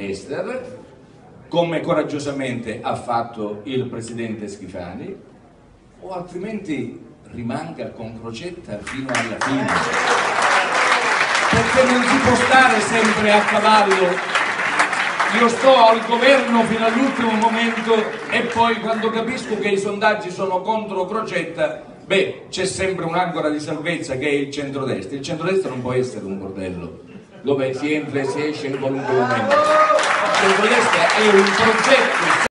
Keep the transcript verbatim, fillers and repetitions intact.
Ester, come coraggiosamente ha fatto il presidente Schifani, o altrimenti rimanga con Crocetta fino alla fine, perché non si può stare sempre a cavallo. Io sto al governo fino all'ultimo momento e poi quando capisco che i sondaggi sono contro Crocetta, beh, c'è sempre un'ancora di salvezza che è il centrodestra. Il centrodestra non può essere un bordello dove si entra e si esce in qualunque momento. Il centrodestra è un progetto